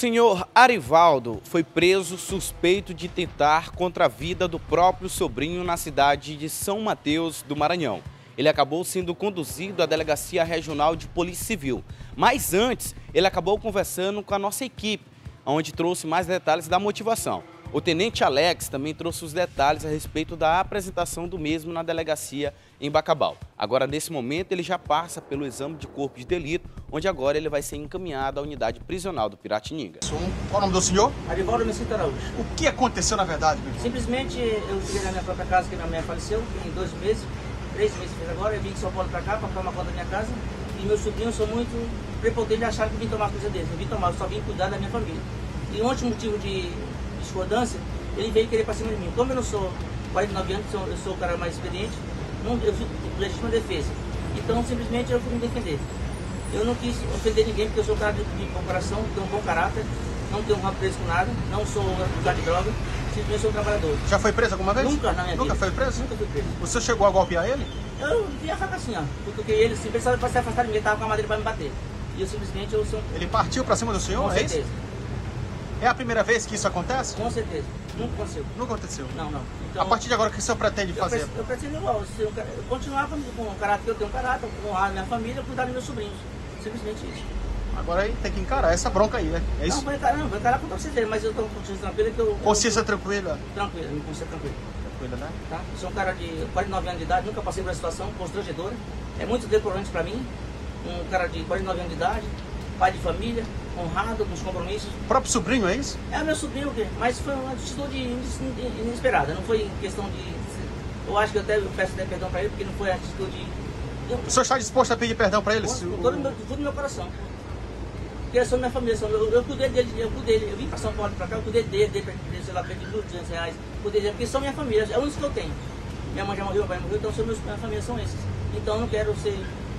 senhor Arivaldo foi preso suspeito de tentar contra a vida do próprio sobrinho na cidade de São Mateus do Maranhão. Ele acabou sendo conduzido à Delegacia Regional de Polícia Civil. Mas antes, ele acabou conversando com a nossa equipe, onde trouxe mais detalhes da motivação. O tenente Alex também trouxe os detalhes a respeito da apresentação do mesmo na delegacia em Bacabal. Agora, nesse momento, ele já passa pelo exame de corpo de delito, onde agora ele vai ser encaminhado à unidade prisional do Piratininga. Qual o nome do senhor? Arivaldo Mesquita Araújo. O que aconteceu na verdade, meu? Simplesmente eu cheguei na minha própria casa, que minha mãe faleceu, tem 2 meses, 3 meses fez agora, eu vim de São Paulo pra cá pra tomar conta da minha casa. E meus sobrinhos são muito prepotentes de achar que eu vim tomar coisa deles. Eu vim tomar, eu só vim cuidar da minha família. E ontem, motivo de discordância, ele veio querer pra cima de mim. Como eu não sou 49 anos, eu sou o cara mais experiente, eu fiz legítima defesa. Então, simplesmente, eu fui me defender. Eu não quis ofender ninguém, porque eu sou um cara de bom coração, tenho um bom caráter, não tenho um rabo preso com nada, não sou lugar de droga, simplesmente sou um trabalhar. Já foi preso alguma vez? Nunca na minha vida. Nunca foi preso? Nunca fui preso. O senhor chegou a golpear ele? Eu vi a faca assim, ó, porque ele simplesmente precisava se afastar de mim, ele tava com a madeira pra me bater. E eu simplesmente, eu sou um... Ele partiu pra cima do senhor, Com é isso? certeza. É a primeira vez que isso acontece? Com certeza. Nunca aconteceu. Não aconteceu. Não, não. Então, A partir de agora, o que o senhor pretende fazer? eu pretendo igual, continuar com o caráter que eu tenho, caráter, honrar a minha família, cuidar dos meus sobrinhos. Simplesmente isso. Agora aí tem que encarar essa bronca aí, né? É isso? Não, vou encarar com toda certeza, mas eu tô com consciência tranquila que eu... Consciência tranquila? Tranquila, minha consciência tranquila. Tranquila, né? Tá? Sou um cara de 49 anos de idade, nunca passei por uma situação constrangedora. É muito deplorante pra mim. Um cara de 49 anos de idade, pai de família, honrado, com os compromissos. O próprio sobrinho, é isso? É meu sobrinho, mas foi uma atitude inesperada, não foi questão de... Eu acho que eu peço até perdão pra ele, porque não foi atitude... O senhor está disposto a pedir perdão pra ele? Com todo o meu coração. Porque eles são minha família, eu cuidei dele, eu vim pra São Paulo pra cá, eu cuidei dele pra ele, sei lá, perdi R$1.200, cuidei dele, porque são minha família, é o único que eu tenho. Minha mãe já morreu, meu pai morreu, então minha família são esses. Então eu não quero ser,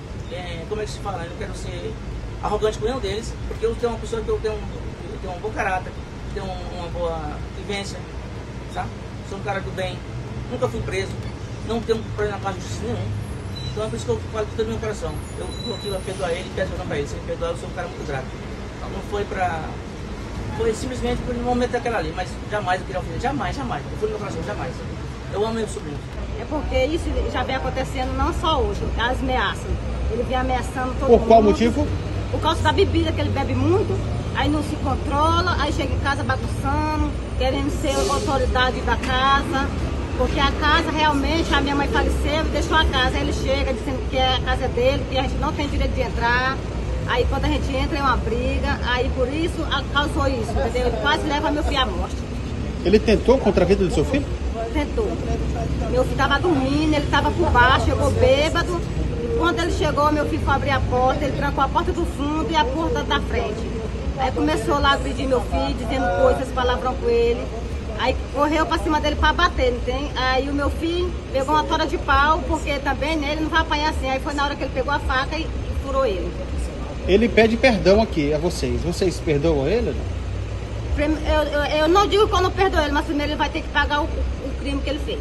como é que se fala, eu não quero ser arrogante com nenhum deles, porque eu tenho uma pessoa que eu tenho um bom caráter, tenho uma boa vivência, sabe? Sou um cara do bem, nunca fui preso, não tenho problema com a justiça nenhum. Então é por isso que eu falo com todo o meu coração. Eu estou aqui a perdoar ele e peço perdão pra ele. Se ele perdoar, eu sou um cara muito grato. Não foi pra... Foi simplesmente por um momento daquela ali, mas jamais eu queria ofender. Jamais, jamais. Eu fui no meu coração, jamais. Eu amo meu sobrinho. É porque isso já vem acontecendo não só hoje, as ameaças. Ele vem ameaçando todo mundo. Por qual motivo? Por causa da bebida, que ele bebe muito, aí não se controla, aí chega em casa bagunçando, querendo ser autoridade da casa. Porque a casa realmente, a minha mãe faleceu e deixou a casa. Aí ele chega dizendo que a casa é dele, que a gente não tem direito de entrar. Aí quando a gente entra é uma briga, aí por isso causou isso, entendeu? Ele quase leva meu filho à morte. Ele tentou contra a vida do seu filho? Tentou. Meu filho estava dormindo, ele estava por baixo, chegou bêbado. E quando ele chegou, meu filho foi abrir a porta, ele trancou a porta do fundo e a porta da frente. Aí começou lá a agredir meu filho, dizendo coisas, palavrão com ele. Aí correu pra cima dele pra bater, não tem? Aí o meu filho pegou uma tora de pau, porque também né, ele não vai apanhar assim. Aí foi na hora que ele pegou a faca e furou ele. Ele pede perdão aqui a vocês. Vocês perdoam ele? Eu não digo que eu não perdoo ele, mas primeiro ele vai ter que pagar o crime que ele fez.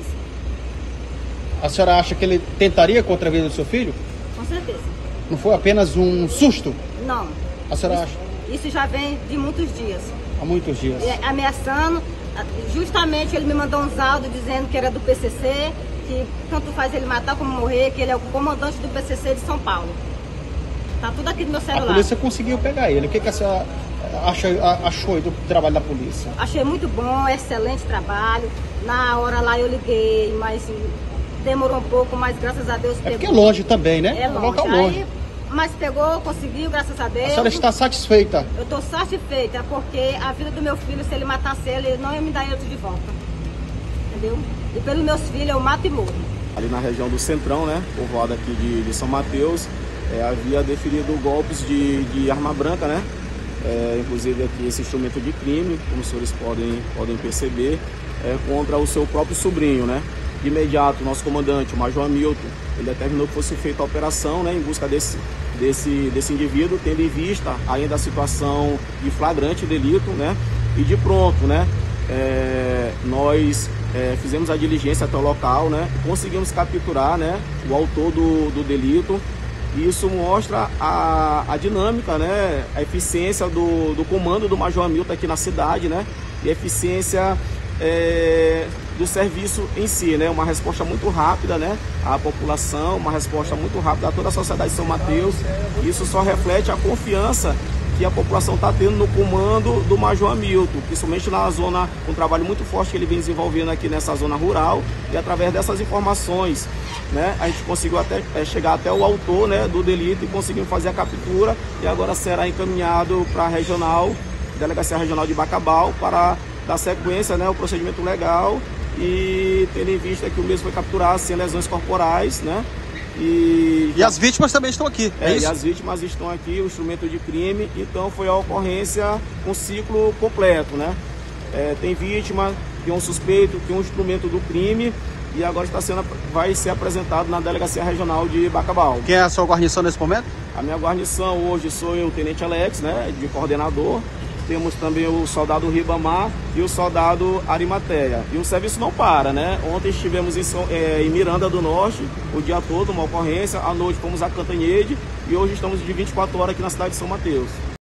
A senhora acha que ele tentaria contra a vida do seu filho? Com certeza. Não foi apenas um susto? Não. A senhora acha? Isso já vem de muitos dias. Há muitos dias. Ameaçando. Justamente ele me mandou uns áudios dizendo que era do PCC, que tanto faz ele matar como morrer, que ele é o comandante do PCC de São Paulo. Tá tudo aqui no meu celular. A polícia conseguiu pegar ele. O que a senhora achou do trabalho da polícia? Achei muito bom, excelente trabalho. Na hora lá eu liguei, mas demorou um pouco, mas graças a Deus pegou. É porque é longe também, né? É longe. Local longe. Aí, mas pegou, conseguiu, graças a Deus. A senhora está satisfeita? Eu estou satisfeita, porque a vida do meu filho, se ele matasse ele não ia me dar outro de volta. Entendeu? E pelos meus filhos, eu mato e morro. Ali na região do Centrão, né, povoado aqui de São Mateus, havia deferido golpes de arma branca, né? Inclusive aqui esse instrumento de crime, como os senhores podem perceber, contra o seu próprio sobrinho, né? De imediato, nosso comandante, o Major Hamilton, ele determinou que fosse feita a operação, né, em busca desse indivíduo, tendo em vista ainda a situação de flagrante delito, né? E de pronto, né? Nós fizemos a diligência até o local, né? Conseguimos capturar, né, o autor do delito. E isso mostra a dinâmica, né? A eficiência do comando do Major Hamilton aqui na cidade, né? E a eficiência do serviço em si, né? Uma resposta muito rápida, né? À população, uma resposta muito rápida a toda a sociedade de São Mateus. Isso só reflete a confiança que a população está tendo no comando do Major Hamilton, principalmente na zona, um trabalho muito forte que ele vem desenvolvendo aqui nessa zona rural, e através dessas informações, né, a gente conseguiu até chegar até o autor, né, do delito, e conseguimos fazer a captura, e agora será encaminhado para a Delegacia Regional de Bacabal, para dar sequência, né, ao procedimento legal, e tendo em vista que o mesmo foi capturado sem lesões corporais, né. E as vítimas também estão aqui, é isso? E as vítimas estão aqui, o instrumento de crime, então foi a ocorrência com ciclo completo, né? Tem vítima, tem um suspeito, tem um instrumento do crime, e agora vai ser apresentado na Delegacia Regional de Bacabal. Quem é a sua guarnição nesse momento? A minha guarnição hoje sou eu, o Tenente Alex, né, de coordenador. Temos também o soldado Ribamar e o soldado Arimateia. E o serviço não para, né? Ontem estivemos em Miranda do Norte, o dia todo, uma ocorrência. À noite fomos a Cantanhede e hoje estamos de 24 horas aqui na cidade de São Mateus.